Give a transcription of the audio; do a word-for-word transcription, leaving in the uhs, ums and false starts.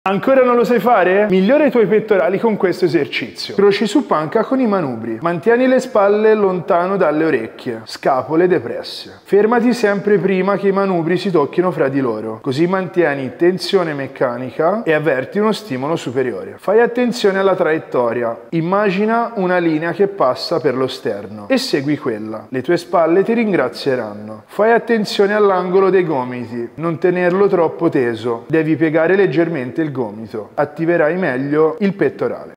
Ancora non lo sai fare? Migliora i tuoi pettorali con questo esercizio. Croci su panca con i manubri. Mantieni le spalle lontano dalle orecchie. Scapole depresse. Fermati sempre prima che i manubri si tocchino fra di loro. Così mantieni tensione meccanica e avverti uno stimolo superiore. Fai attenzione alla traiettoria. Immagina una linea che passa per lo sterno e segui quella. Le tue spalle ti ringrazieranno. Fai attenzione all'angolo dei gomiti. Non tenerlo troppo teso. Devi piegare leggermente il gomito, attiverai meglio il pettorale.